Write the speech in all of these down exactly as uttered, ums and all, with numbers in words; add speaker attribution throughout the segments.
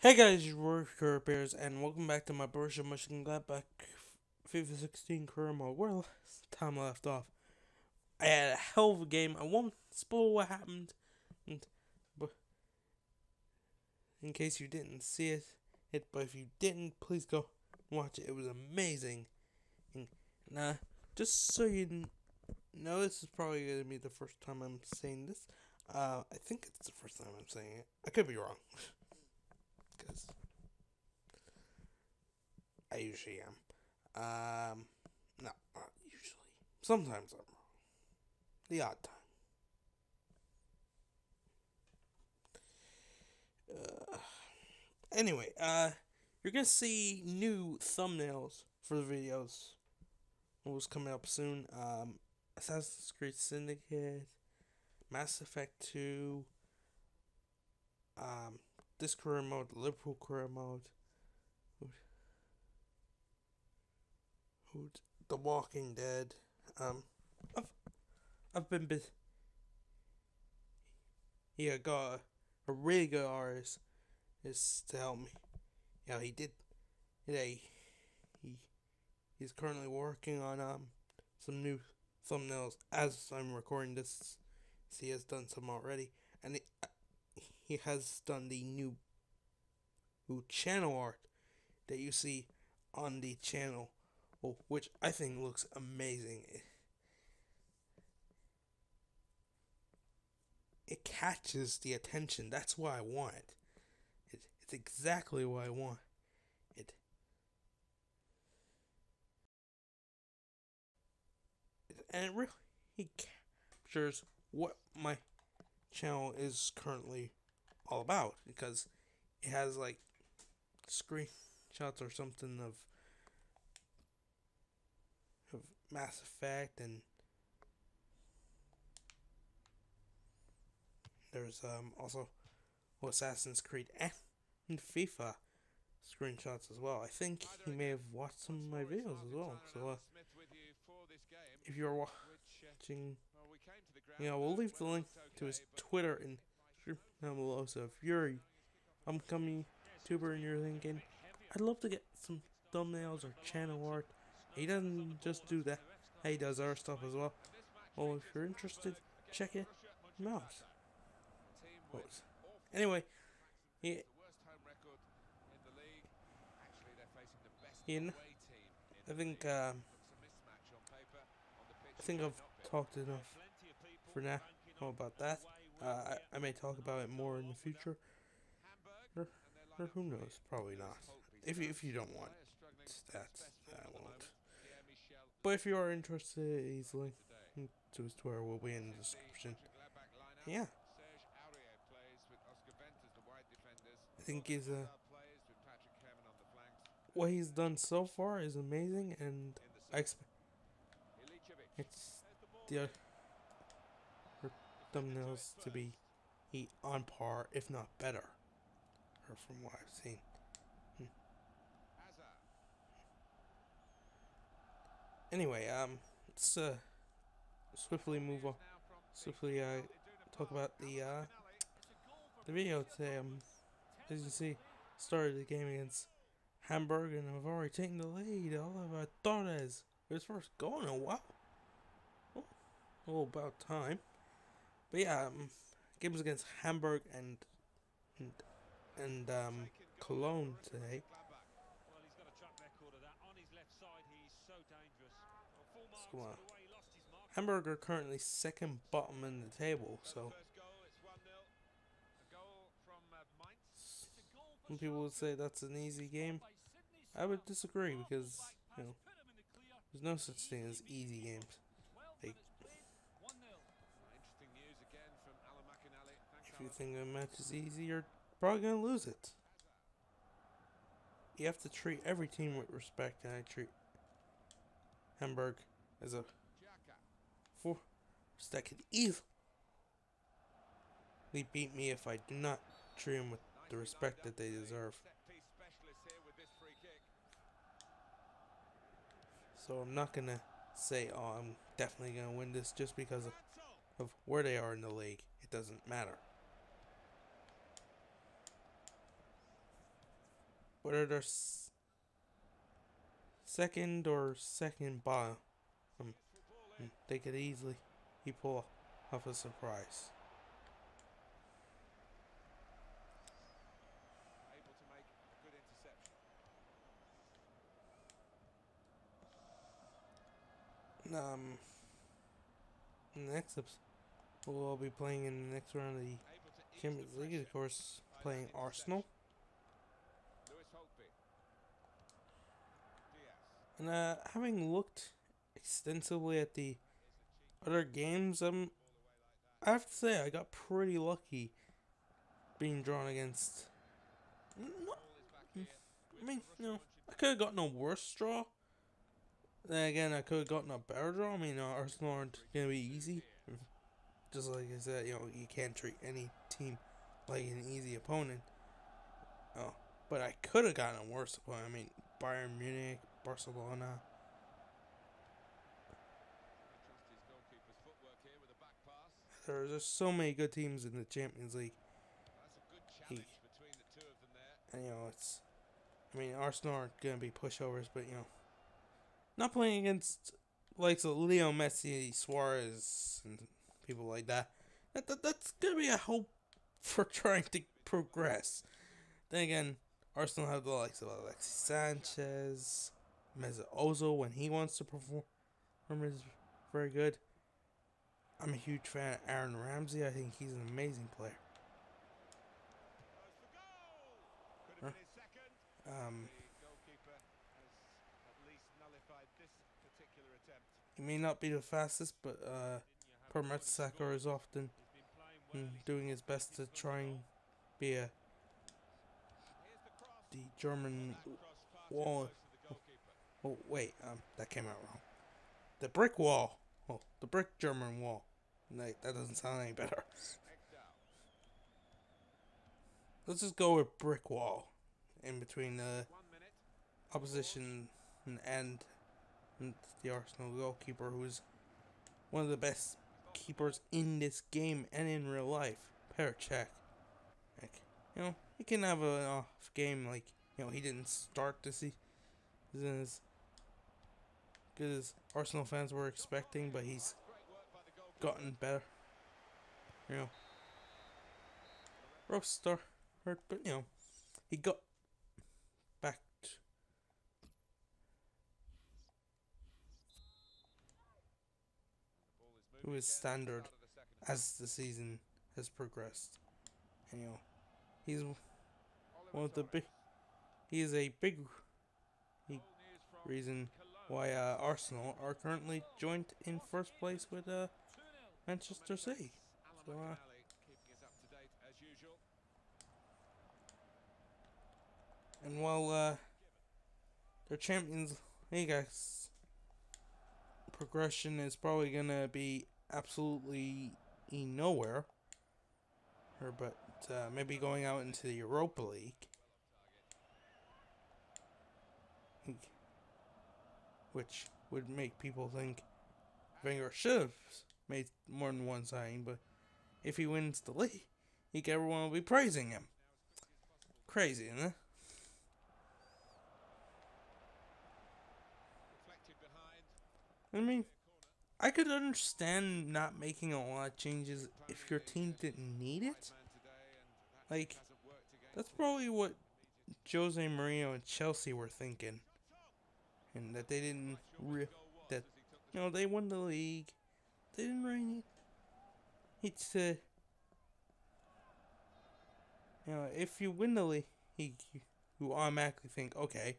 Speaker 1: Hey guys, your Worker Bears, and welcome back to my Borussia Mönchengladbach FIFA sixteen career mode. Where last time I left off, I had a hell of a game. I won't spoil what happened, and, but in case you didn't see it, it, but if you didn't, please go watch it. It was amazing. And, and uh, just so you know, this is probably gonna be the first time I'm saying this. Uh, I think it's the first time I'm saying it. I could be wrong, because I usually am. Um, no, not usually. Sometimes I'm wrong. The odd time. Uh, anyway, uh, you're gonna see new thumbnails for the videos. What's coming up soon? Um, Assassin's Creed Syndicate, Mass Effect two, um, this career mode, Liverpool career mode, who, The Walking Dead. Um, I've I've been busy. Yeah, got a, a really good artist is to help me. Yeah, he did. Yeah, he, he he's currently working on um some new thumbnails as I'm recording this. He has done some already, and it, he has done the new, new channel art that you see on the channel, which I think looks amazing. It, it catches the attention. That's what I want. It, it's exactly what I want. It, it and it really captures what my channel is currently all about, because it has like screenshots or something of of Mass Effect, and there's um also Assassin's Creed and FIFA screenshots as well. I think he may have watched some of my videos as well. So uh, if you're watching, you know, we'll leave the link to his Twitter and down below. So if you're an upcoming YouTuber and you're thinking, I'd love to get some thumbnails or channel art, he doesn't just do that. He does other stuff as well. Well, if you're interested, check it out. Anyway, he, he, I think um, I think I've talked enough for now about that. Uh, I, I may talk about it more in the future, or, or who knows? Probably not. If you, if you don't want that, I won't. But if you are interested, his link to his Twitter will be in the description. Yeah, I think he's uh, what he's done so far is amazing, and I expect it's the other thumbnails to be on par, if not better, or from what I've seen. Hmm. Anyway, um, let's uh, swiftly move on. Swiftly uh, talk about the uh, the video today. Um, as you see, started the game against Hamburg, and I've already taken the lead. Oliver Torres with his first goal in a while. Oh, oh, about time. But yeah, um, games against Hamburg and and, and um, Cologne today. So, uh, Hamburg are currently second bottom in the table, so some people would say that's an easy game. I would disagree, because you know there's no such thing as easy games. Like, if you think a match is easy, you're probably gonna lose it. You have to treat every team with respect, and I treat Hamburg as a force that could easily beat me if I do not treat them with the respect that they deserve. So I'm not gonna say, oh, I'm definitely gonna win this just because of, of where they are in the league. It doesn't matter. whether they're s second or second bottom, um, they could easily he pull off a surprise. Um, next up, we'll be playing in the next round of the Champions League, of course, playing Arsenal. And uh, having looked extensively at the other games, um, I have to say I got pretty lucky being drawn against. Not, I mean, you know, I could have gotten a worse draw. Then again, I could have gotten a better draw. I mean, uh, Arsenal aren't gonna be easy. Just like I said, you know, you can't treat any team like an easy opponent. Oh, but I could have gotten a worse opponent. I mean, Bayern Munich, Barcelona. There's just so many good teams in the Champions League. He, and you know, it's. I mean, Arsenal aren't gonna be pushovers, but you know, not playing against likes of Leo Messi, Suarez, and people like that. That, that that's gonna be a hope for trying to progress. Then again, Arsenal have the likes of Alexis Sanchez, Mesut Ozil when he wants to perform is very good. I'm a huge fan of Aaron Ramsey. I think he's an amazing player. Huh? Um, he may not be the fastest, but uh, Per Mertesacker is often mm, doing his best to try and be a the German wall. Oh wait, um, that came out wrong. The brick wall. Oh, the brick German wall. No, that doesn't sound any better. Let's just go with brick wall in between the opposition and the Arsenal goalkeeper, who is one of the best keepers in this game and in real life, Petr Cech. Like, you know, he can have an off game, like, you know, he didn't start the season as good as Arsenal fans were expecting, but he's gotten better. You know, rough start, but you know, he got back to his standard as the season has progressed. And, you know, he's one of the big. He is a big he, reason why uh, Arsenal are currently joint in first place with uh, Manchester City. So, uh, and while uh, their Champions League progression is probably gonna be absolutely nowhere, or but uh, maybe going out into the Europa League, which would make people think Wenger should have made more than one signing, but if he wins the league, I think everyone will be praising him. Crazy, isn't it? I mean, I could understand not making a lot of changes if your team didn't need it. Like, that's probably what Jose Mourinho and Chelsea were thinking. And that they didn't re- that you know, they won the league. They didn't really need it to, you know, if you win the league, you automatically think, okay,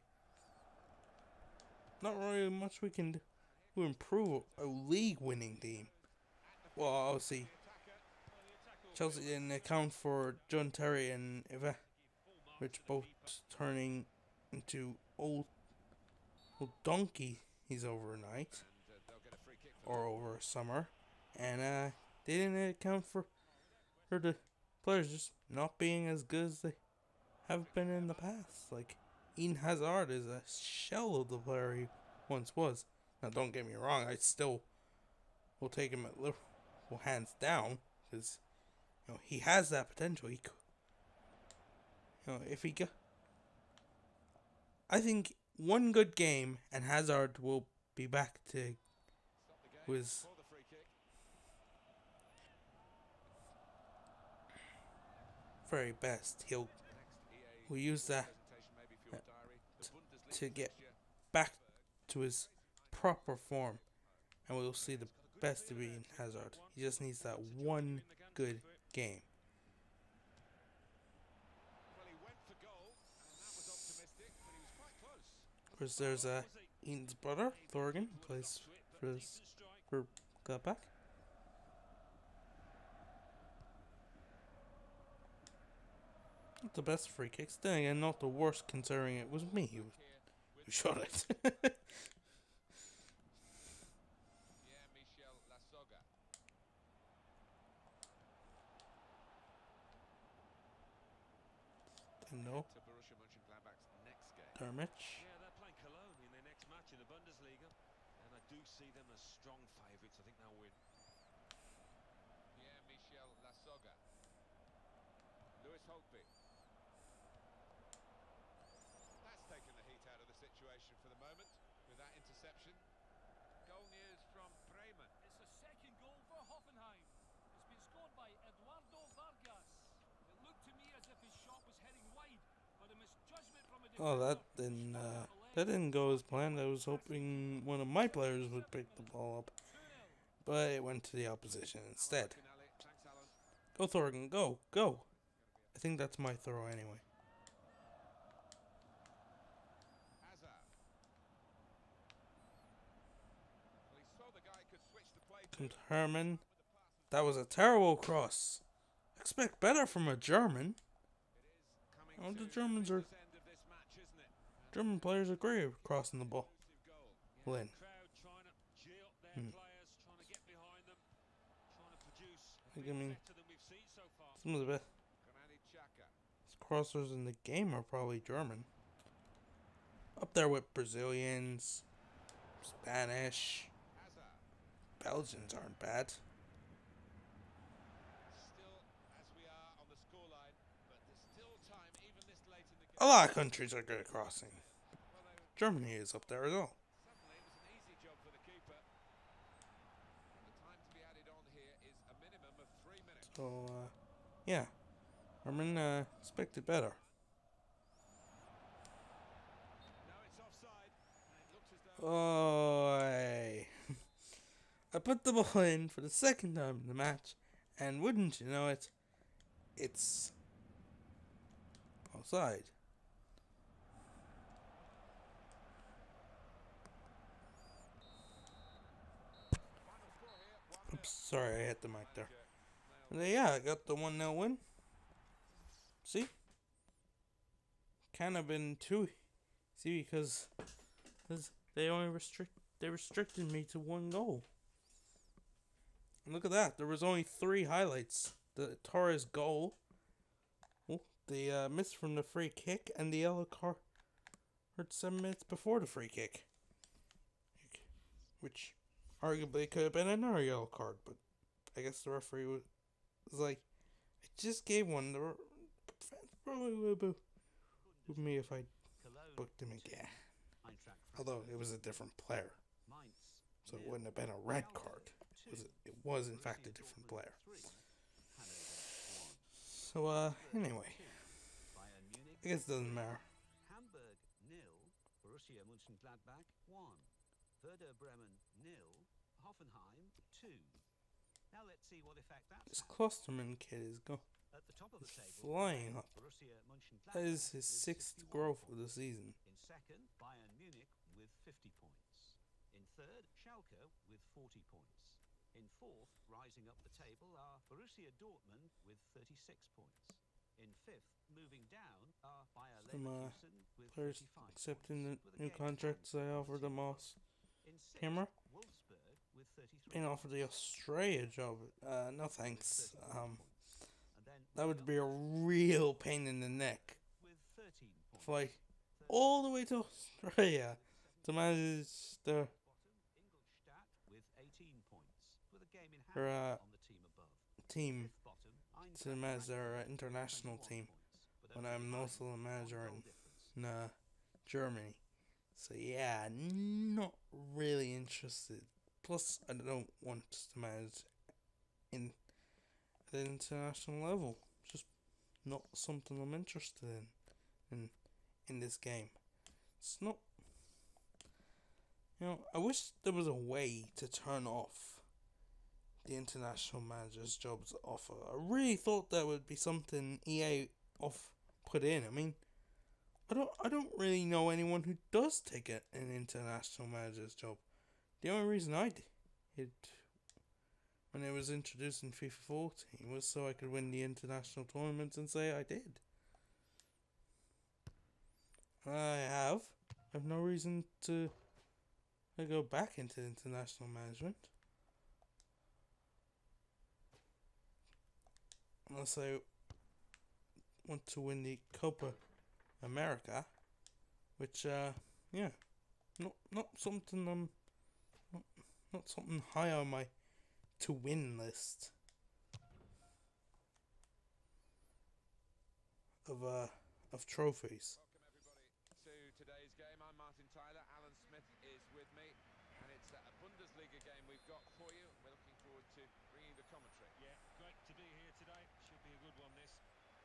Speaker 1: not really much we can do to improve a league winning team. Well, obviously, Chelsea didn't account for John Terry and Eva, which both turning into old, old donkeys overnight or over summer, and uh, they didn't account for for the players just not being as good as they have been in the past. Like, Eden Hazard is a shell of the player he once was. Now, don't get me wrong, I still will take him at Liverpool hands down, because, you know, he has that potential. He could, you know, if he got, I think one good game and Hazard will be back to his very best. He'll will use that to get back to his proper form, and we'll see the best of Eden Hazard. He just needs that one good game. Of course, there's uh, Eden's brother, Thorgan, who plays for his, for Gladbach. Not the best free kicks, then again, not the worst considering it was me who, who shot it. No. Dermich.
Speaker 2: Yeah, they're playing Cologne in their next match in the Bundesliga, and I do see them as strong favourites. I think they'll win. Yeah, Michel Lasogga. Lewis Holtby. That's taken the heat out of the situation for the moment with that interception. Goal news from Bremen.
Speaker 3: It's a second goal for Hoffenheim. It's been scored by Eduardo Vargas. It looked to me as if his shot was heading wide, but a misjudgment from a defender.
Speaker 1: Oh, that didn't uh, that didn't go as planned. I was hoping one of my players would pick the ball up, but it went to the opposition instead. Go Thorgan, go, go! I think that's my throw anyway. Comes Herman. That was a terrible cross. Expect better from a German. Oh, the Germans are. German players are great at crossing the ball. Lynn. Hmm. I mean, some of the best crossers in the game are probably German. Up there with Brazilians, Spanish, Belgians aren't bad. A lot of countries are good at crossing. Germany is up there as well. So, uh, yeah. Herman uh, expected better. Oh, I put the ball in for the second time in the match, and wouldn't you know it, it's offside. Oops, sorry, I hit the mic there. But yeah, I got the one nil win. See? Kind of been too. See, because they only restrict they restricted me to one goal. And look at that. There was only three highlights: the Torres goal, oh, the uh, miss from the free kick, and the yellow card seven minutes before the free kick, which arguably could have been another yellow card. But I guess the referee was, was like, "I just gave one." The fans probably would boo me if I booked him again. Although it was a different player, so it wouldn't have been a red card. It was, it was in fact a different player. So, uh, anyway, I guess it doesn't matter.
Speaker 4: Hamburg nil, Borussia Mönchengladbach one, Werder Bremen nil, Hoffenheim two. Now let's see what effect that
Speaker 1: This Klosterman kid is go
Speaker 4: At the top of the table,
Speaker 1: flying up.
Speaker 4: Borussia Mönchengladbach
Speaker 1: That is his
Speaker 4: with
Speaker 1: sixth
Speaker 4: sixty-one
Speaker 1: growth of the
Speaker 4: points.
Speaker 1: season.
Speaker 4: In second, Bayern Munich with fifty points. In third, Schalke with forty points. In fourth, rising up the table, are Borussia Dortmund with thirty-six points. In fifth, moving down, are Bayer
Speaker 1: Some uh,
Speaker 4: Leverkusen with
Speaker 1: players
Speaker 4: thirty-five
Speaker 1: accepting the
Speaker 4: points, with a
Speaker 1: new
Speaker 4: game in
Speaker 1: contracts
Speaker 4: hand.
Speaker 1: I offered them all.
Speaker 4: In sixth,
Speaker 1: Hammer?
Speaker 4: Wolfsburg with thirty-three
Speaker 1: Being offered the Australia job. Uh, no thanks. Um,
Speaker 4: And then
Speaker 1: that would be a real pain in the neck.
Speaker 4: with thirteen points.
Speaker 1: Fly all the way to Australia to manage the
Speaker 4: Ingolstadt with eighteen points, with a game in hand
Speaker 1: Or, uh,
Speaker 4: on the team above.
Speaker 1: team
Speaker 4: Fifth bottom,
Speaker 1: to manage their uh, international team. When I'm also a manager in uh, Germany. So yeah, not really interested. Plus, I don't want to manage in at an international level. Just not something I'm interested in in in this game. It's not. You know, I wish there was a way to turn off the international manager's jobs offer. I really thought that would be something E A off put in. I mean, I don't I don't really know anyone who does take a, an international manager's job. The only reason I did when it was introduced in FIFA fourteen was so I could win the international tournaments and say I did. I have. I have no reason to go back into international management. Unless I want to win the Copa America, which uh yeah, not not something um not, not something high on my to win list of uh of trophies.
Speaker 2: Welcome everybody to today's game. I'm Martin Tyler. Alan Smith is with me, and it's a Bundesliga game we've got for you. We're looking forward to bringing the commentary.
Speaker 3: Yeah, great to be here today. Should be a good one, this.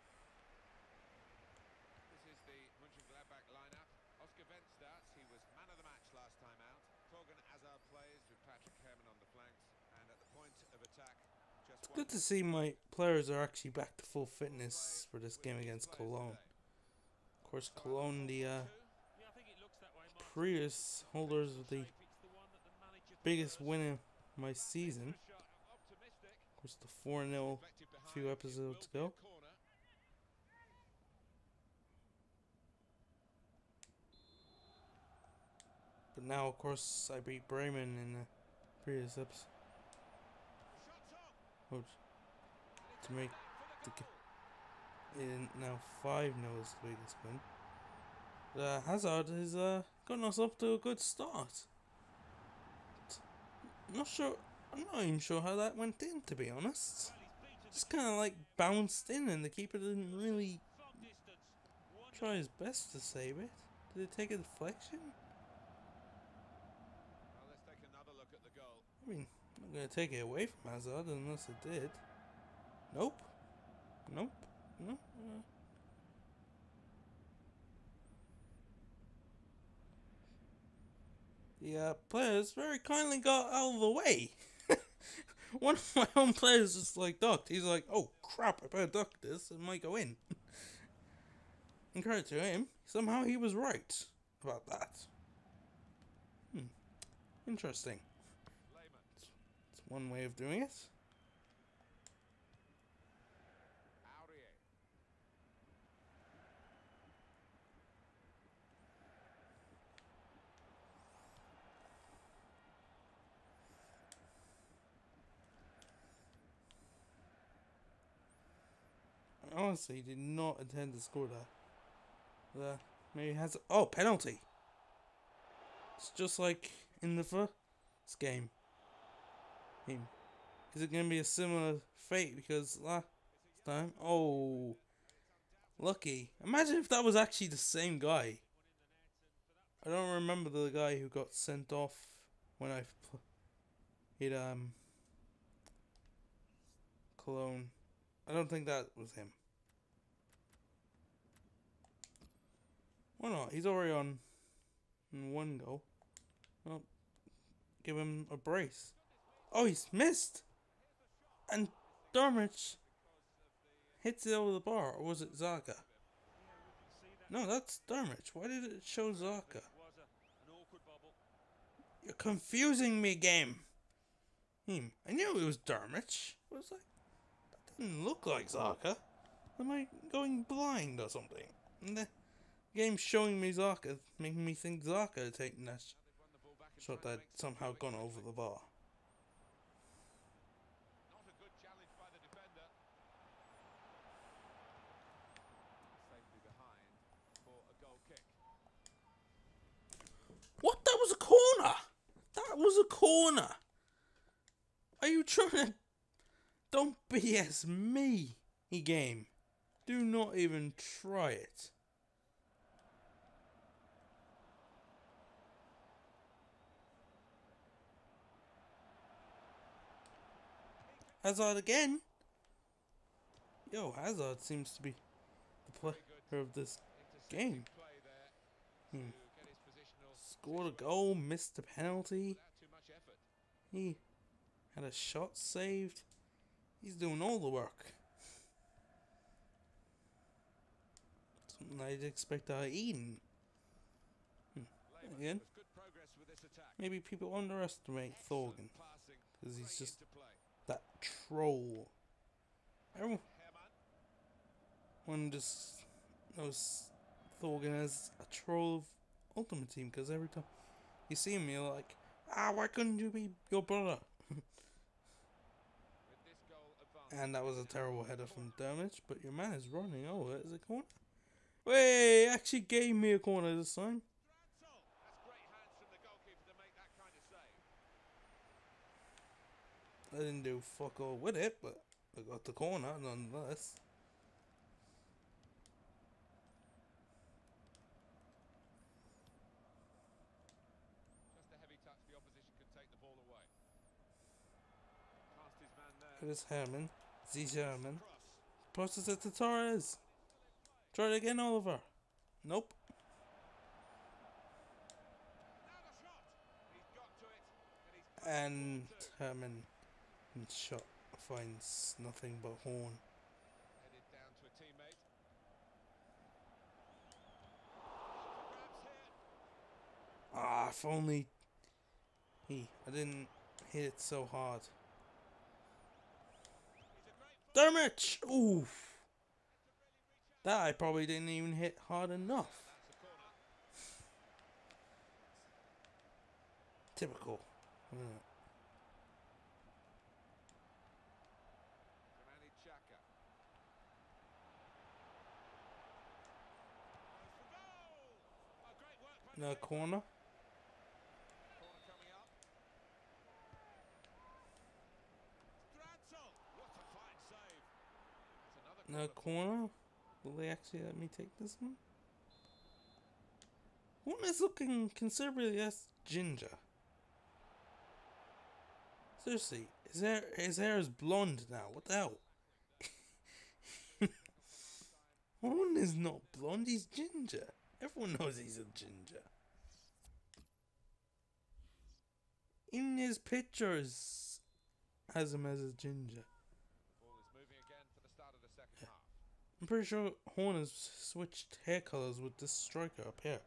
Speaker 2: This is the Mönchengladbach lineup. Oscar Wendt starts. He was man of the match last time out. Torgan Hazard plays with Patrick Herrmann on the flanks, and at the point of attack, just
Speaker 1: It's good to see my players are actually back to full fitness for this game against Cologne. Of course, Cologne, the uh,
Speaker 3: Yeah, I think it looks that way, Martin.
Speaker 1: previous holders of the
Speaker 3: Shape, it's the one that the manager
Speaker 1: biggest
Speaker 3: prefers.
Speaker 1: win of my season.
Speaker 2: shot. Optimistic.
Speaker 1: Of course, the four nil
Speaker 2: Deflected
Speaker 1: a few
Speaker 2: behind.
Speaker 1: episodes
Speaker 2: It will be
Speaker 1: ago.
Speaker 2: a corner.
Speaker 1: But now, of course, I beat Bremen in the previous episode.
Speaker 2: Shots on.
Speaker 1: To make the g- in now five nil is the biggest win. But, uh, Hazard has uh, gotten us up to a good start. Not sure. I'm not even sure how that went in, to be honest. Just kind of like bounced in, and the keeper didn't really
Speaker 3: From distance. Wonderful.
Speaker 1: try his best to save it. Did it take a deflection?
Speaker 2: Well, let's take another look at the goal.
Speaker 1: I mean, I'm not gonna take it away from Hazard unless it did. Nope. Nope. No. Uh. The uh, players very kindly got out of the way. One of my own players just like ducked. He's like, "Oh crap! I better duck this. It might go in." And credit to him, somehow he was right about that. Hmm. Interesting.
Speaker 2: Lehmann.
Speaker 1: It's one way of doing it.
Speaker 2: Aurier.
Speaker 1: I honestly did not intend to score that. Uh, maybe has oh penalty. It's just like in the first game. Hmm. Is it gonna be a similar fate because last time? Oh, lucky. Imagine if that was actually the same guy. I don't remember the guy who got sent off when I played um Cologne. I don't think that was him. Why not? He's already on one goal. Well, give him a brace. Oh, he's missed! And Darmich hits it over the bar. Or was it Zaga? No, that's Darmich. Why did it show Zaga?
Speaker 3: Was a, an awkward bobble.
Speaker 1: You're confusing me, game. Hmm. I knew it was Darmich. I was like, that didn't look like Zaga. Am I going blind or something? And the game's showing me Zaga, making me think Zaga had taken that sh-
Speaker 2: They've won the ball back and
Speaker 1: shot
Speaker 2: tried to
Speaker 1: that
Speaker 2: make
Speaker 1: somehow
Speaker 2: something
Speaker 1: gone over the bar.
Speaker 2: Not a good challenge by the defender. Safely behind for a goal kick.
Speaker 1: What? That was a corner! That was a corner! Are you trying to... Don't B S me, game. Do not even try it. Hazard again. Yo, Hazard seems to be the player of this game.
Speaker 2: Play there
Speaker 1: Hmm.
Speaker 2: to get his positional
Speaker 1: Scored a goal, missed a penalty.
Speaker 2: without too much effort.
Speaker 1: He had a shot saved. He's doing all the work. Something I'd expect out of Eden. Hmm.
Speaker 2: Lehmann
Speaker 1: Again,
Speaker 2: with good progress with this attack.
Speaker 1: maybe people underestimate
Speaker 2: Excellent
Speaker 1: Thorgan
Speaker 2: passing,
Speaker 1: because he's
Speaker 2: straight
Speaker 1: just
Speaker 2: into play.
Speaker 1: that troll. Everyone
Speaker 2: Herman,
Speaker 1: just knows Thorgan as a troll of Ultimate Team because every time you see him, you're like, ah, why couldn't you be your brother?
Speaker 2: with this goal advanced.
Speaker 1: And that was a terrible header from Dermot, but your man is running over it as a corner. Wait, actually gave me a corner this time.
Speaker 2: Draxel. That's great hands from the goalkeeper to make that kind of save.
Speaker 1: I didn't do fuck all with it, but I got the corner nonetheless.
Speaker 2: Just a heavy touch, the opposition could take the ball away. Past his man there.
Speaker 1: It is Herman. Z Herman.
Speaker 2: Cross.
Speaker 1: Passes it to Torres. Try it again, Oliver. Nope.
Speaker 2: Now the shot. He's got to it. And he's
Speaker 1: And Herman shot finds nothing but Horn.
Speaker 2: headed down to a teammate. Grabs here.
Speaker 1: Ah, if only he. I didn't hit it so hard.
Speaker 2: He's a great
Speaker 1: Dermot! Oof. That I probably didn't even hit hard enough.
Speaker 2: That's a corner.
Speaker 1: Typical. isn't it?
Speaker 2: Granit Xhaka. Goes for goal. Oh, great work by the
Speaker 1: No
Speaker 2: keeper.
Speaker 1: corner.
Speaker 2: Corner coming up. Draxel. What a fine save. That's another
Speaker 1: No
Speaker 2: corner.
Speaker 1: corner. Will they actually let me take this one? Horn is looking considerably less ginger. Seriously, his hair, his hair is blonde now. What the hell? Horn is not blonde, he's ginger. Everyone knows he's a ginger. In his pictures, has him as a ginger.
Speaker 2: Ball is moving again for the start of the second half.
Speaker 1: I'm pretty sure Horn has switched hair colors with this striker up here.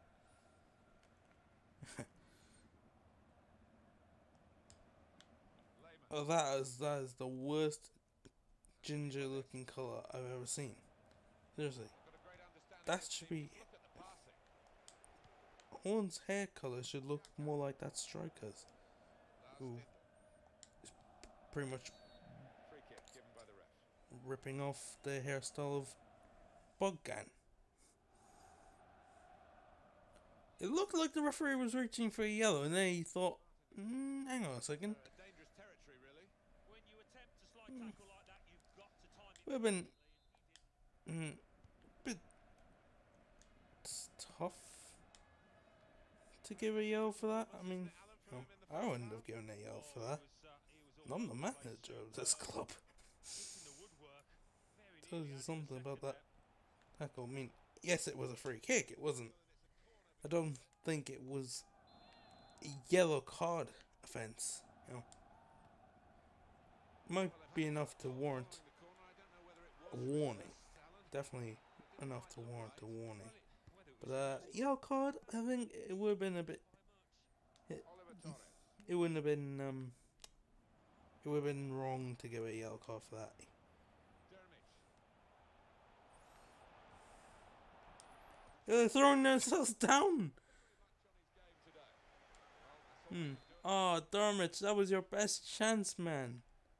Speaker 2: Lehmann.
Speaker 1: Oh, that is that is the worst ginger looking color I've ever seen. Seriously,
Speaker 2: Got a great understanding
Speaker 1: that
Speaker 2: of
Speaker 1: should
Speaker 2: teams.
Speaker 1: be-
Speaker 2: Look at the passing.
Speaker 1: Horn's hair color should look more like that striker's.
Speaker 2: Last
Speaker 1: Ooh.
Speaker 2: hit.
Speaker 1: Pretty much
Speaker 2: Free kick given by the ref.
Speaker 1: ripping off the hairstyle of Bogdan. It looked like the referee was reaching for a yellow, and then he thought, mm, "Hang on a second,
Speaker 2: Uh, dangerous territory, really.
Speaker 3: When you attempt to slide tackle like that, you've got to time it
Speaker 1: we've been
Speaker 3: perfectly,
Speaker 1: mm, bit s- tough to give a yellow for that." I mean,
Speaker 2: Alan
Speaker 1: no,
Speaker 2: Froome in the
Speaker 1: I
Speaker 2: first
Speaker 1: wouldn't
Speaker 2: half.
Speaker 1: have given a yellow for
Speaker 3: Oh,
Speaker 1: that.
Speaker 3: he was, uh, he was all
Speaker 1: I'm the
Speaker 3: over the place,
Speaker 1: manager of
Speaker 3: so,
Speaker 1: this
Speaker 3: uh,
Speaker 1: club.
Speaker 3: hitting the woodwork very
Speaker 1: Tells
Speaker 3: nearly
Speaker 1: you
Speaker 3: out of
Speaker 1: something
Speaker 3: the
Speaker 1: about
Speaker 3: second
Speaker 1: that tackle. I mean, yes, it was a free kick. It wasn't. I don't think it was a yellow card offence. You know, might be enough to warrant a warning. Definitely enough to warrant a warning. But uh, yellow card, I think it would have been a bit. It,
Speaker 2: Oliver Torres.
Speaker 1: it wouldn't have been um. It would have been wrong to give a yellow card for that.
Speaker 2: Dermot.
Speaker 1: They're throwing themselves down.
Speaker 2: Very much on his game today. Well, that's all
Speaker 1: Hmm.
Speaker 2: they can do.
Speaker 1: Oh, Dermot, that was your best chance, man.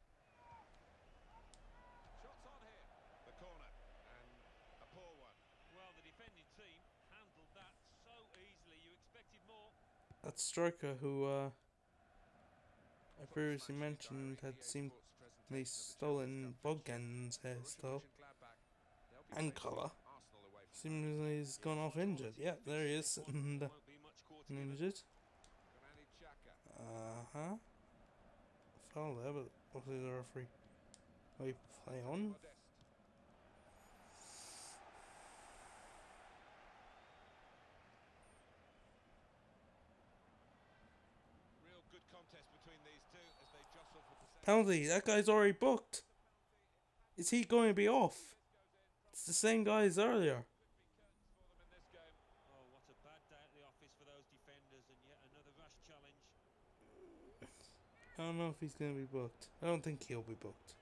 Speaker 2: Shots on here. The corner. And a poor one.
Speaker 3: Well, the defending team handled that so easily. You expected more.
Speaker 1: That striker who uh, I previously mentioned had seemingly stolen Bogdan's hairstyle and colour. Seemingly he's gone off injured. Yeah, there he is, and uh,
Speaker 3: Won't be much caught together.
Speaker 1: injured.
Speaker 2: Granit Xhaka.
Speaker 1: Uh huh. Foul there, but obviously the referee I play on.
Speaker 2: Modest. Real good contest between these two as they jostle for possession.
Speaker 1: Penalty. That guy's already booked. Is he going to be off? It's the same guy as earlier.
Speaker 2: For them in this game.
Speaker 4: Oh, what a bad day at the office for those defenders, and yet another rash challenge.
Speaker 1: I don't know if he's going to be booked. I don't think he'll be booked.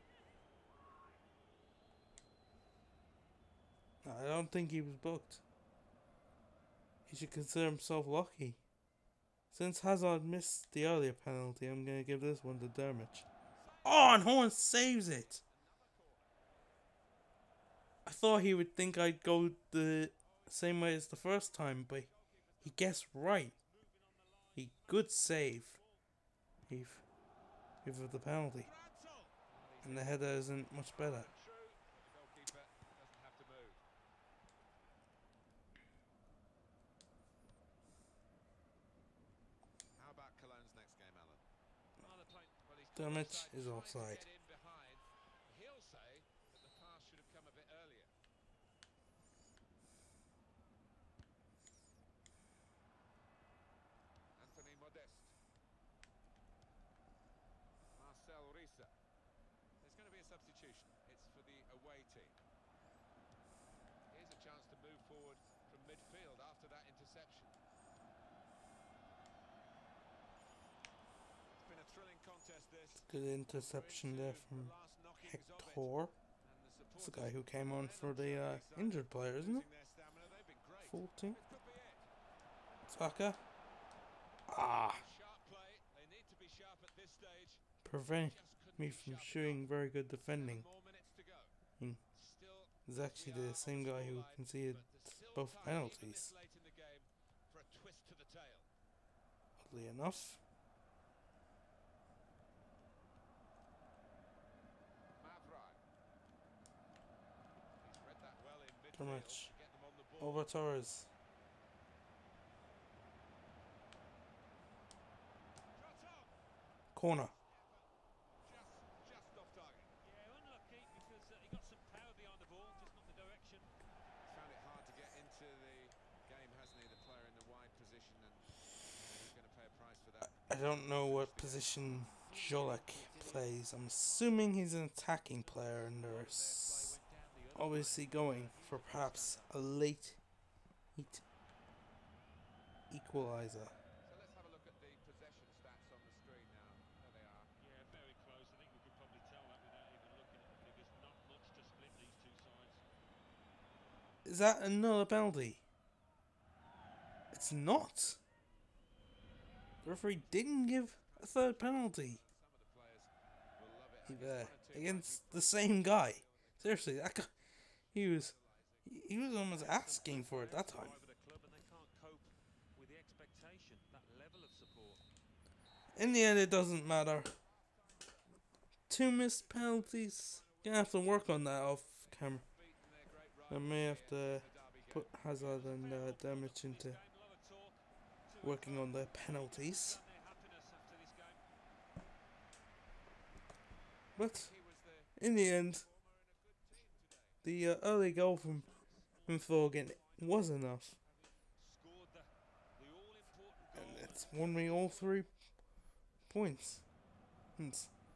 Speaker 1: No, I don't think he was booked. He should consider himself lucky. Since Hazard missed the earlier penalty, I'm going to give this one to Dermot. Oh, and Horn saves it! I thought he would think I'd go the same way as the first time, but he guessed right. He good save. He give the penalty. And the header isn't much better.
Speaker 2: True, the goalkeeper doesn't have to move. How about Cologne's next game, Alan? Well, they're playing- well, he's
Speaker 1: Dermot
Speaker 2: offside,
Speaker 1: is
Speaker 2: trying to
Speaker 1: offside.
Speaker 2: get in behind. He'll say that the pass should have come a bit earlier. Anthony Modeste. Marcel Risa. There's going to be a substitution. It's for the away team. Here's a chance to move forward from midfield after that interception. It's been a thrilling contest, this.
Speaker 1: Good interception there from
Speaker 2: The last knockings of it.
Speaker 1: Hector.
Speaker 2: And
Speaker 1: It's the guy who came on for the uh, injured player, isn't it?
Speaker 2: their stamina, they've been great.
Speaker 1: fourteen.
Speaker 2: This could be it.
Speaker 1: Saka. Ah,
Speaker 2: Sharp play. They need to be sharp at this stage.
Speaker 1: prevent
Speaker 2: Just couldn't
Speaker 1: me
Speaker 2: be
Speaker 1: from
Speaker 2: sharp
Speaker 1: showing
Speaker 2: enough.
Speaker 1: very good
Speaker 2: Seven
Speaker 1: defending.
Speaker 2: more minutes to go.
Speaker 1: Hmm.
Speaker 2: Still,
Speaker 1: It's actually
Speaker 2: we are
Speaker 1: the
Speaker 2: on
Speaker 1: same guy who
Speaker 2: scoreline,
Speaker 1: conceded
Speaker 2: but there's still
Speaker 1: both
Speaker 2: time, even
Speaker 1: penalties.
Speaker 2: this late in the game, for a twist to the tail.
Speaker 1: Oddly enough.
Speaker 2: Mavrai. He's read that well in midfield
Speaker 1: Dermot.
Speaker 2: to get them on the ball.
Speaker 1: Over Torres.
Speaker 2: Shot on.
Speaker 1: Corner.
Speaker 2: Just, just off target.
Speaker 4: Yeah, unlucky because uh, he got some power behind the ball, just not the direction.
Speaker 2: Found it hard to get into the game, hasn't he? The player in the wide position, and he's going to pay a price for that.
Speaker 1: I don't know what position Jolek plays. I'm assuming he's an attacking player and they're s- obviously going for perhaps a late heat equalizer.
Speaker 2: So let's have a look at the possession stats on the screen now. There they are.
Speaker 4: Yeah, very close. I think we could probably tell that without even looking at the figures. Not much to split these two sides.
Speaker 1: Is that another penalty? It's not. The referee didn't give a third penalty.
Speaker 2: Some of the players will love it.
Speaker 1: He,
Speaker 2: I guess
Speaker 1: uh,
Speaker 2: one or two might
Speaker 1: against
Speaker 2: be
Speaker 1: the same guy. Seriously, that guy, he was he was almost asking for it that time.
Speaker 4: Arrive at a club and they can't cope with the expectation, that level of support.
Speaker 1: In the end, it doesn't matter. Two missed penalties. Gonna have to work on that off camera.
Speaker 2: beaten their great
Speaker 1: I
Speaker 2: rival
Speaker 1: may have to
Speaker 2: in the derby game.
Speaker 1: put Hazard and uh, Dermot into
Speaker 4: Game, a lot of talk. Two
Speaker 1: working on the penalties.
Speaker 4: and their happiness after this game.
Speaker 1: But
Speaker 2: He was the
Speaker 1: in the end,
Speaker 2: former in a good team today.
Speaker 1: the uh, early goal from from Thorgan was enough,
Speaker 4: Scored the, the all-important
Speaker 1: and
Speaker 4: goal.
Speaker 1: it's won me all three points. And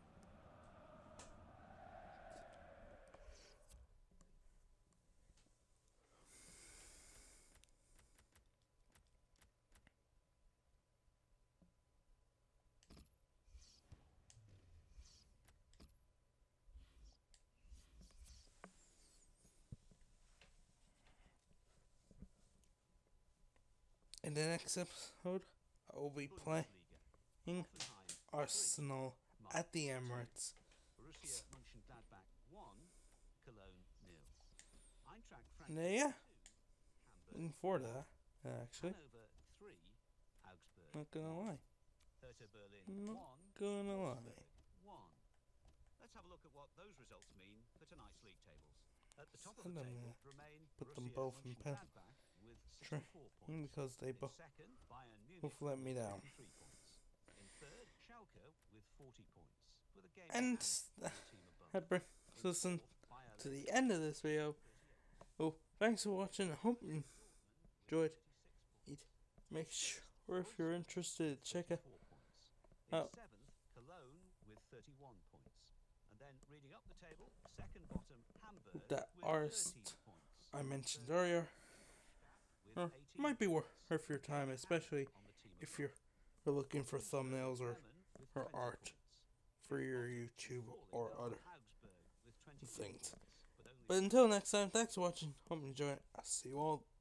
Speaker 1: in the next episode, I will be playing
Speaker 4: Hoffenheim
Speaker 1: Arsenal at the Emirates.
Speaker 4: Borussia Mönchengladbach one, Cologne nil. Eintracht
Speaker 1: And
Speaker 4: Frankfurt
Speaker 1: uh, yeah,
Speaker 4: two,
Speaker 1: looking
Speaker 4: Hamburg
Speaker 1: forward to that. Uh, actually,
Speaker 4: Hanover three, Augsburg
Speaker 1: not gonna lie,
Speaker 4: Hertha Berlin
Speaker 1: not
Speaker 4: one,
Speaker 1: gonna lie.
Speaker 4: Wolfsburg one. Let's have a look at what those results mean for tonight's league tables. At the top of the
Speaker 1: Send them,
Speaker 4: table
Speaker 1: uh,
Speaker 4: remain
Speaker 1: put them
Speaker 4: Borussia
Speaker 1: both in pen.
Speaker 4: Mönchengladbach with
Speaker 1: Sure.
Speaker 4: sixty-four
Speaker 1: Mm,
Speaker 4: points.
Speaker 1: because they
Speaker 4: In
Speaker 1: both
Speaker 4: second, Bayern Munich
Speaker 1: both let me
Speaker 4: with
Speaker 1: down.
Speaker 4: fifty-three points. In third, Schalke with forty points. With a game
Speaker 1: And
Speaker 4: in hand
Speaker 1: uh,
Speaker 4: for the team above.
Speaker 1: that bring, listen to the end of this video. Oh, thanks for watching. I hope you enjoyed it. Make sure if you're interested, check it out.
Speaker 4: seventh, Cologne with thirty-one points. And then reading up the table, second bottom, Hamburg
Speaker 1: That
Speaker 4: with
Speaker 1: artist
Speaker 4: thirteen points.
Speaker 1: I mentioned earlier
Speaker 4: With
Speaker 1: uh,
Speaker 4: eighteen
Speaker 1: might be worth
Speaker 4: points.
Speaker 1: your time, especially
Speaker 4: On the team
Speaker 1: if
Speaker 4: above.
Speaker 1: you're looking for thumbnails or,
Speaker 4: Bremen with
Speaker 1: or
Speaker 4: twenty
Speaker 1: art
Speaker 4: points.
Speaker 1: for your YouTube
Speaker 4: Falling
Speaker 1: or
Speaker 4: over
Speaker 1: other
Speaker 4: Augsburg with twenty
Speaker 1: things.
Speaker 4: points, but only
Speaker 1: But until next time, thanks for watching. Hope you enjoy it. I'll see you all